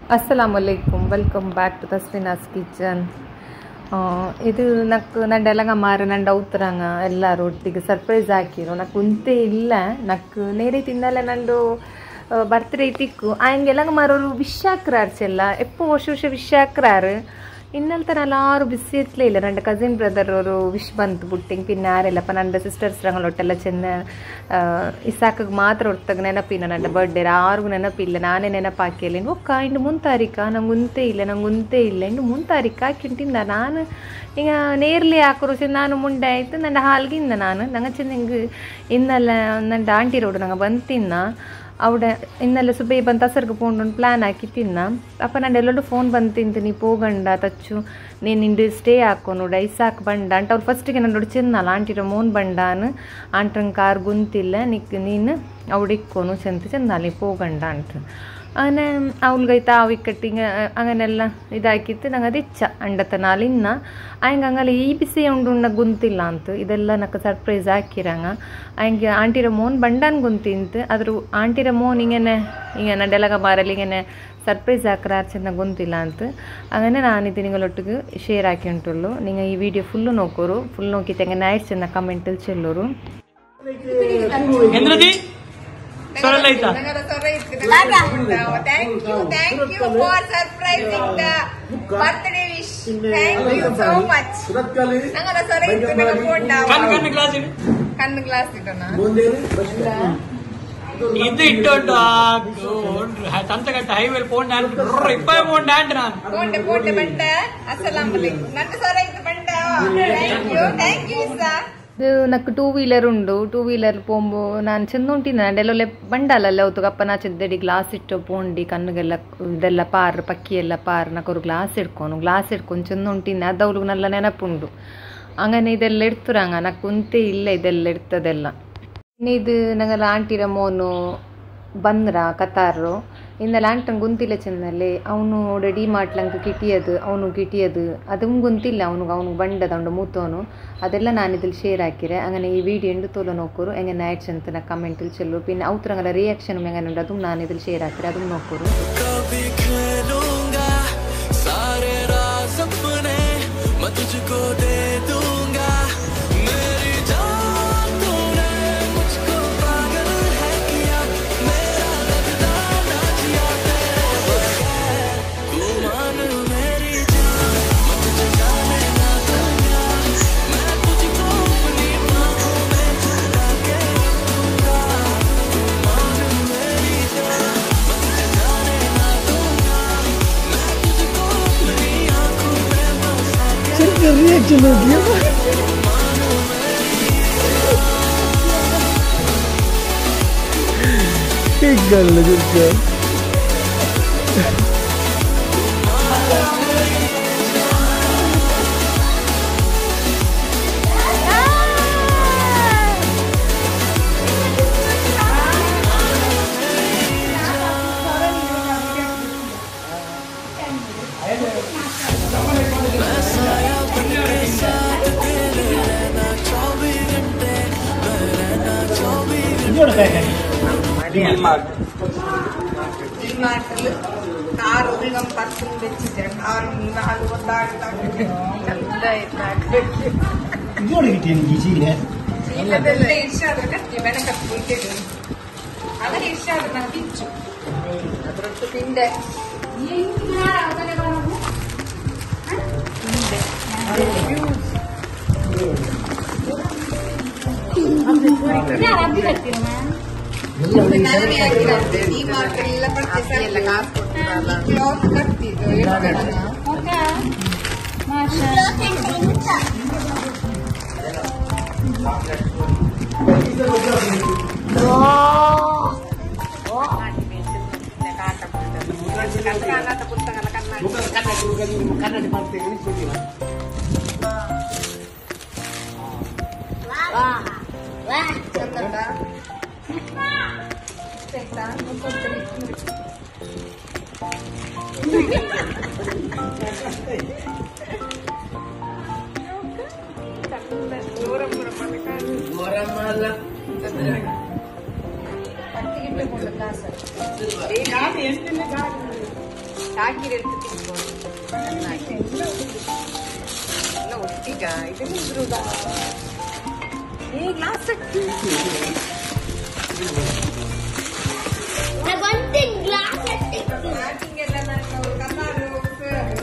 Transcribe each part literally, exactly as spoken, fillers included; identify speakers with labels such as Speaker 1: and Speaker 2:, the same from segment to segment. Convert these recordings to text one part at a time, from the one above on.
Speaker 1: Assalamualaikum, welcome back to Tasvina's kitchen. ಇದು ನಕ್ಕು ನಂಡೆಲ್ಲಂಗ ಮಾರು ನಂಡ ಉತ್ತರಂಗ ಎಲ್ಲರೂ ಒಟ್ಟಿಗೆ ಸರ್ಪ್ರೈಸ್ ಹಾಕಿರು ನಕ್ಕು ಉಂತೆ ಇಲ್ಲ ನಕ್ಕು ನೇರೆ ತಿನ್ನಲ್ಲ ನಂದು ಬರ್ತ್ಡೇ ತಿಕ್ಕು ಆಯಂಗೆಲ್ಲಂಗ ಮಾರೋರು ವಿಶ್ ಹಾಕ್ರಾರ್ಚೆಲ್ಲ ಎಪ್ಪೋ ವರ್ಷ ವರ್ಷ ವಿಶ್ ಹಾಕ್ರಾರು ಇನ್ನಲ್ತ ಎಲ್ಲಾರು ಬಿಸಿ ಇರ್ಲೇ ಇಲ್ಲ ನನ್ನ ಕಸಿನ್ ಬ್ರದರ್ ಅವರು ವಿಶ್ ಬಂತು ಬುಟ್ಟಿಂಗ್ ಪಿನ್ನ ಯಾರೆಲ್ಲಪ್ಪ ನನ್ನ ಸಿಸ್ಟರ್ಸ್ ರಂಗಲೊಟ್ಟೆಲ್ಲ ಚೆನ್ನ ಇಸಾಕಿಗೆ ಮಾತ್ರ ಹೊರ್ತಾಗ ನೆನಪಿನ ನನ್ನ ಬರ್ಡೇ ಯಾರಿಗೂ ನೆನಪಿಲ್ಲ ನಾನೇ ನೆನಪಾಕಿಲ್ಲ ಇನ್ನು ಒಕ್ಕ ಇನ್ನು ಮೂರು ತಾರೀಕ ನಂಗೆ ಉಂತೆ ಇಲ್ಲ ನಂಗೆ ಉಂತೆ ಇಲ್ಲ ಇನ್ನು ಮೂರು ತಾರೀಕು ಹಾಕಿಂಟಿಂದ ನಾನು ಈಗ ನೇರ್ಲಿ ಹಾಕೋರು ಚೆಂದ ನಾನು ಮುಂಡೆ ಆಯಿತು ನನ್ನ ಹಾಲ್ಗಿಂದ ನಾನು ನಂಗೆ ಚೆಂದ ಹಿಂಗೆ ಇನ್ನೆಲ್ಲ ನನ್ನ ಆಂಟಿ ರೋಡು ನಂಗೆ ಬಂತಿನ್ನ ಅವಡೆ ಇನ್ನೆಲ್ಲ ಸುಬ್ಬೆ ಬಂದು ತಸರ್ಗೆ ಪೋಂಡು ಒಂದು ಪ್ಲ್ಯಾನ್ ಹಾಕಿ ತಿನ್ನ ಅಪ್ಪ ನಾನು ಎಲ್ಲರೂ ಫೋನ್ ಬಂದು ತಿಂತೀನಿ ಪೋಗಂಡ ತಚ್ಚು ನೀನು ನಿಂದು ಸ್ಟೇ ಹಾಕೋ ನೋಡಿ ಐಸಾಕ್ ಬಂಡ ಅಂತ ಅವ್ರು ಫಸ್ಟಿಗೆ ನಾನು ನೋಡಿ ಚೆನ್ನಲ್ಲ ಆಂಟಿರ ಮೋನ್ ಬಂಡಾನು ಆಂಟ್ರಂಗೆ ಕಾರ್ ಗುಂತಿಲ್ಲ ನಿಕ್ ನೀನು ಅವಡಿಕ್ಕೋನು ಚೆಂದ ಚೆಂದಲ್ಲಿ ಪೋಗಂಡ ಅಂತ അങ്ങനെ അവൾക്കൈത്ത ആവിക്കട്ടിങ് അങ്ങനെല്ല ഇതാക്കിയിട്ട് ನಂಗೆ ಅದು ಇಚ್ಛ ಅಂಡತ ನಾಲಿನ್ನ ಹಂಗೆ ಹಂಗಲ್ಲ ಈ ಬಿಸಿ ಉಂಡು ಉಣ್ಣ ಗುಂತಿಲ್ಲ ಅಂತ ಇದೆಲ್ಲ ನಕ್ಕ ಸರ್ಪ್ರೈಸ್ ಹಾಕಿರಂಗ ಹಂಗೆ ಆಂಟಿರ ಮೋನ್ ಬಂಡನ್ ಗುಂತಿಂತು ಅದ್ರ ಆಂಟಿರ ಮೋನ್ ಹಿಂಗೇನೆ ಹಿಂಗೆ ನಂಡೆಲಗ ಬಾರಲ್ಲಿ ಹಿಂಗೇನೆ ಸರ್ಪ್ರೈಸ್ ಹಾಕ್ರ ಚೆಂದ ಗುಂತಿಲ್ಲ ಅಂತ അങ്ങനെ ನಾನಿದು ನಿಂಗಳೊಟ್ಟಿಗೆ ಶೇರ್ ಹಾಕಿ ಉಂಟುಳ್ಳು ನೀವು ಈ ವಿಡಿಯೋ ಫುಲ್ಲು ನೋಕೋರು ಫುಲ್ ನೋಕಿತ್ತು ಹಂಗೆ ನೈಟ್ ಚೆಂದ ಕಮೆಂಟಲ್ಲಿ ಚೆಲ್ಲೋರು
Speaker 2: Sorry, thank you, thank you for surprising the birthday wish. Thank you so much. Nangara sorry, nanga phone down. Kan kan glass idu. Kan glass idu na. Idu ittondu tantakata highway phone down. Ippay phone down na. Phone phone banda. Assalamu alaikum. Nanna sorry idu banda. Thank you, thank you sir.
Speaker 1: ಇದು ನಕ್ಕು two wheeler ಉಂಡು two wheeler ಪೋಂಬು ನಾನು ಚೆಂದ ಉಂಟಿನ ನಂಡೆಲ್ಲೊಲ್ಲೆ ಬಂಡಲ್ಲ ಅವತ್ತುಗಪ್ಪ ನಾ ಚೆದ್ದಡಿ glass ಇಟ್ಟು ಪೋಂಡಿ ಕಣ್ಣಿಗೆಲ್ಲ ಇದೆಲ್ಲ ಪಾರ್ ಪಕ್ಕಿ ಎಲ್ಲ ಪಾರ್ ನಕ್ಕೊರು ಗ್ಲಾಸ್ ಇಡ್ಕೊನು ಗ್ಲಾಸ್ ಇಡ್ಕೊಂಡು ಚೆಂದ ಉಂಟಿನ ಅದು ಅವ್ಳಿಗೆ നല്ല ನೆನಪುಂಡು അങ്ങനെ ಇದೆಲ್ಲ ಇಡ್ತುರಂಗ ನಕ್ಕು ಕುಂತೆ ಇಲ್ಲ ಇದೆಲ್ಲ ಇಡ್ತದೆಲ್ಲ ಇನ್ನು ಇದು ನಂಗೆಲ್ಲ ಆಂಟಿರ ಮೋನು ಬಂದ್ರ ಕತಾರು ಇನ್ನೆಲ್ಲ ಆಂಟಂಗೆ ಗುಂತಿಲ್ಲ ಚೆಂದಲ್ಲಿ ಅವನು ರೆಡಿ ಮಾಡ್ಲಂಗೆ ಕಿಟಿಯದು ಅವನು ಕಿಟಿಯದು ಅದು ಗುಂತಿಲ್ಲ ಅವನಿಗೆ ಅವ್ನಿಗೆ ಬಂಡದ ಅವನು ಮೂತವನು ಅದೆಲ್ಲ ನಾನು ಇದ್ರಲ್ಲಿ ಶೇರ್ ಹಾಕಿರೆ അങ്ങനെ ಈ ವಿಡಿಯೋ ಎಂಡು ತೋಲ ನೋಕೋರು ಹೆಂಗೆ ನೈಟ್ಸ್ ಅಂತ ನಾ ಕಮೆಂಟಲ್ಲಿ ಚೆಲ್ಲು ಪಿನ್ನ ಅವತರಂಗಲ್ಲ ರಿಯಾಕ್ಷನ್ ಹೆಂಗೆ ಉಂಟು ಅದು ನಾನು ಇದ್ರಲ್ಲಿ ಶೇರ್ ಹಾಕಿರೆ ಅದನ್ನು ನೋಕೋರು
Speaker 3: रिएक्शन हो गया एक गल लगे क्या
Speaker 2: ಕಾರು ನಮ್ಮ ಪರ್ಸನ್ ಬೆಚ್ಚಿದೆ ಕಾರು ನಾಲ್ಕು ಗೊತ್ತಾಗ್ತದೆ ಅದೆಲ್ಲ ಇಷ್ಟ ಆದ್ರೆ ಕಟ್ಟಿ ಮನೆ ಕಟ್ಕೊಳ್ತೇವೆ ಅದೆಲ್ಲ ಇಷ್ಟ ಆದ್ರೆ ನಾನು ಬಿಚ್ಚು ಅದ್ರೊಟ್ಟು ತಿಂದೆ ನಾನೇ ಹಾಕಿರಂತೆ ಈ ಮಾರ್ಕೆಟ್ ಎಲ್ಲ ಪರ್ಚೇಸ್ ಎಲ್ಲ ಕಾಸು ಕೊಡ್ತಾರಲ್ಲ ಕ್ಲಾತ್ ಕಟ್ತಿದ್ದು
Speaker 1: ಹಾಕಿರೆತ್ತು ತಿನ್ಬೋದು ಎಲ್ಲ ಒಟ್ಟಿಗ ಇದು ಮುದ್ರುದ ಈ ಗ್ಲಾಸ್ ಎಲ್ಲ ನಾನು ಕಮಾರು ಸರ್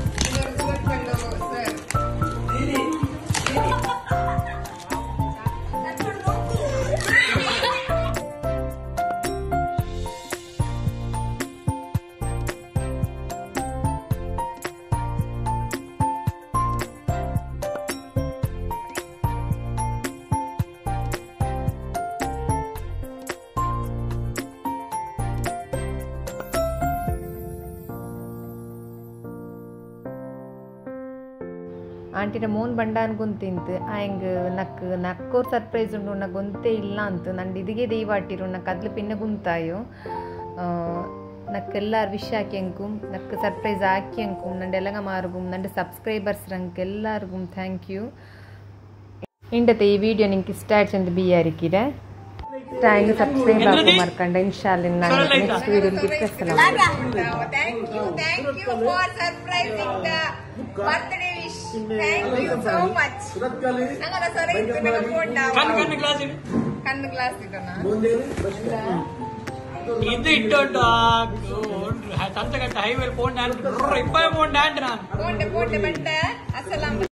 Speaker 1: ಆಂಟಿನ ಮೋನ್ ಬಂಡ ಅನ್ಕೊಂತಿಂತು ಆಯಂಗ್ ನಕ್ ನಕ್ಕೋರ್ ಸರ್ಪ್ರೈಸ್ ಉಂಡು ನಕ್ ಗೊಂತೆ ಇಲ್ಲ ಅಂತ ನಂದು ಇದಿಗೆ ದೈವಾಟಿರು ನಕ್ ಅದ್ಲು ಪಿನ್ನ ಗುಂತಾಯು ನಕ್ ಎಲ್ಲಾರು ವಿಶ್ ಹಾಕ್ಯಂಕು ನಕ್ ಸರ್ಪ್ರೈಸ್ ಹಾಕ್ಯಂಕು ನಂದು ಎಲ್ಲಗ ಮಾರುಗು ನಂದು ಸಬ್ಸ್ಕ್ರೈಬರ್ಸ್ ರಂಕ್ ಎಲ್ಲಾರ್ಗು ಥ್ಯಾಂಕ್ ಯು ಇಂಡತೆ ಈ ವಿಡಿಯೋ ನಿಂಗೆ ಇಷ್ಟ ಆಯ್ತು ಅಂತ ಬಿಯಾರಿಕಿರೆ ಚಾನಲ್ ಸಬ್ಸ್ಕ್ರೈಬ್ ಆಗು ಮರ್ಕಂಡ ಇನ್ಶಾಅಲ್ಲಾಹ್ ನಾನು ನೆಕ್ಸ್ಟ್ ವಿಡಿಯೋಲಿ ಸಿಗ್ತೇನೆ
Speaker 4: Thank you, thank you for surprising the birthday wish. Thank you so much. Nangana sore itu naga phone down.
Speaker 2: Kan kan glass ini.
Speaker 4: Kan glass itu na.
Speaker 2: Itu itu dog. Tante kata highway phone dan, ipa phone dan.
Speaker 4: Phone phone banda. Assalamualaikum.